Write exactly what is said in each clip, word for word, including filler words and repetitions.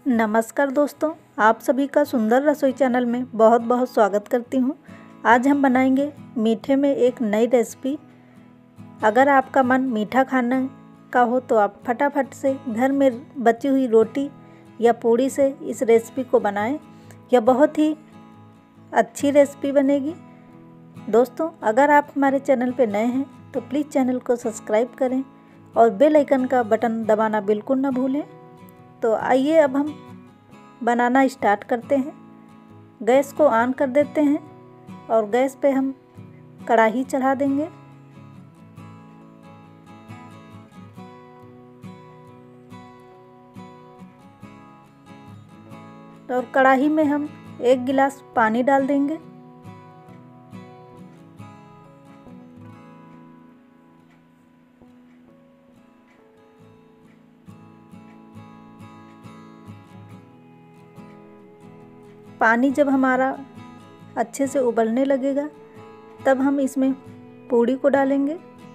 नमस्कार दोस्तों, आप सभी का सुंदर रसोई चैनल में बहुत बहुत स्वागत करती हूँ। आज हम बनाएंगे मीठे में एक नई रेसिपी। अगर आपका मन मीठा खाने का हो तो आप फटाफट से घर में बची हुई रोटी या पूड़ी से इस रेसिपी को बनाएं। यह बहुत ही अच्छी रेसिपी बनेगी। दोस्तों, अगर आप हमारे चैनल पर नए हैं तो प्लीज़ चैनल को सब्सक्राइब करें और बेल आइकन का बटन दबाना बिल्कुल ना भूलें। तो आइए अब हम बनाना स्टार्ट करते हैं। गैस को ऑन कर देते हैं और गैस पे हम कढ़ाई चढ़ा देंगे। और कढ़ाई में हम एक गिलास पानी डाल देंगे। पानी जब हमारा अच्छे से उबलने लगेगा तब हम इसमें पूड़ी को डालेंगे।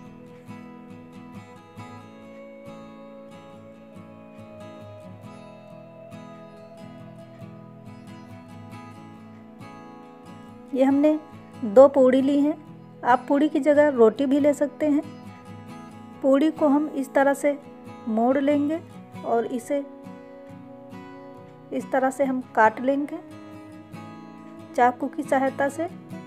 ये हमने दो पूड़ी ली हैं। आप पूड़ी की जगह रोटी भी ले सकते हैं। पूड़ी को हम इस तरह से मोड़ लेंगे और इसे इस तरह से हम काट लेंगे चाकू की सहायता से।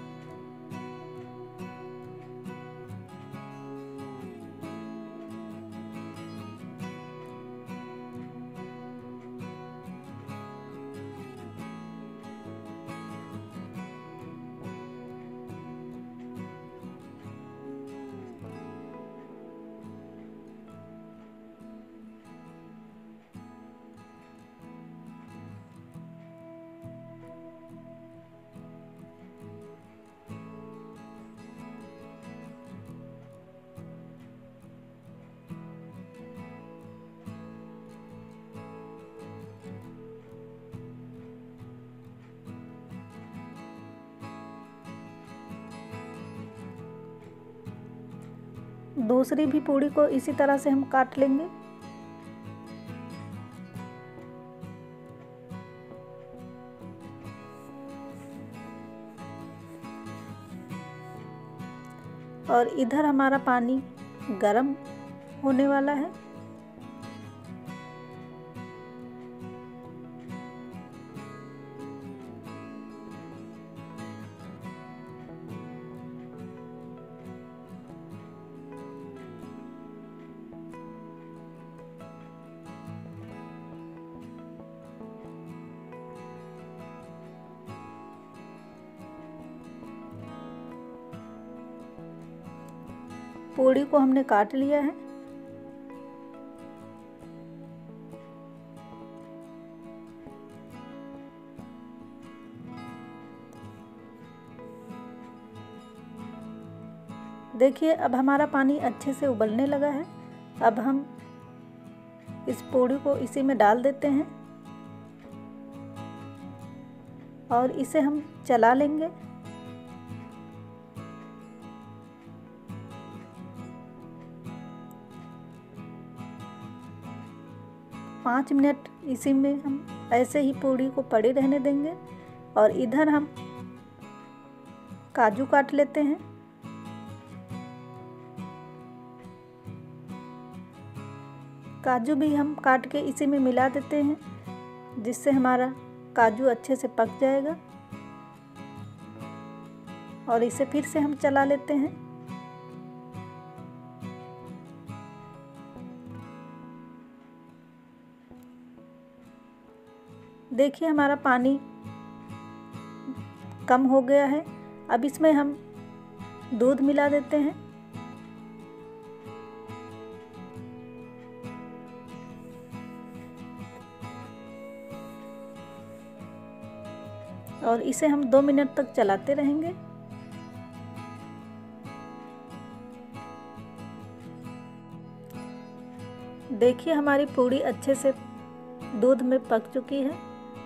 दूसरी भी पूड़ी को इसी तरह से हम काट लेंगे। और इधर हमारा पानी गरम होने वाला है। पूड़ी को हमने काट लिया है। देखिए, अब हमारा पानी अच्छे से उबलने लगा है। अब हम इस पूड़ी को इसी में डाल देते हैं और इसे हम चला लेंगे। पाँच मिनट इसी में हम ऐसे ही पूड़ी को पड़ी रहने देंगे। और इधर हम काजू काट लेते हैं। काजू भी हम काट के इसी में मिला देते हैं, जिससे हमारा काजू अच्छे से पक जाएगा। और इसे फिर से हम चला लेते हैं। देखिए, हमारा पानी कम हो गया है। अब इसमें हम दूध मिला देते हैं। और इसे हम दो मिनट तक चलाते रहेंगे। देखिए, हमारी पूड़ी अच्छे से दूध में पक चुकी है।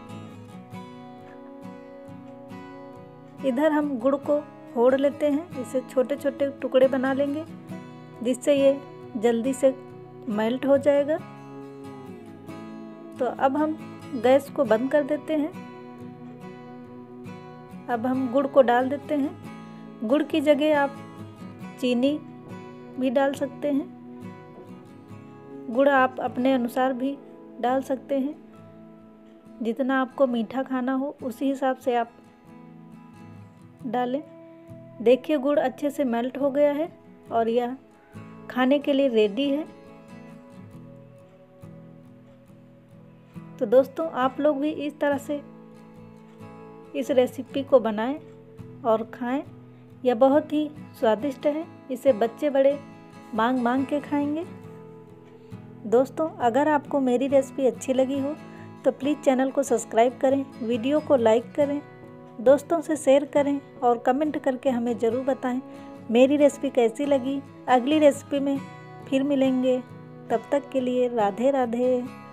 इधर हम गुड़ को फोड़ लेते हैं। इसे छोटे छोटे टुकड़े बना लेंगे, जिससे ये जल्दी से मेल्ट हो जाएगा। तो अब हम गैस को बंद कर देते हैं। अब हम गुड़ को डाल देते हैं। गुड़ की जगह आप चीनी भी डाल सकते हैं। गुड़ आप अपने अनुसार भी डाल सकते हैं, जितना आपको मीठा खाना हो उसी हिसाब से आप डालें। देखिए गुड़ अच्छे से मेल्ट हो गया है और यह खाने के लिए रेडी है। तो दोस्तों आप लोग भी इस तरह से इस रेसिपी को बनाएं और खाएं। यह बहुत ही स्वादिष्ट है, इसे बच्चे बड़े मांग मांग के खाएंगे। दोस्तों अगर आपको मेरी रेसिपी अच्छी लगी हो तो प्लीज़ चैनल को सब्सक्राइब करें, वीडियो को लाइक करें, दोस्तों से शेयर करें और कमेंट करके हमें ज़रूर बताएं मेरी रेसिपी कैसी लगी। अगली रेसिपी में फिर मिलेंगे, तब तक के लिए राधे राधे।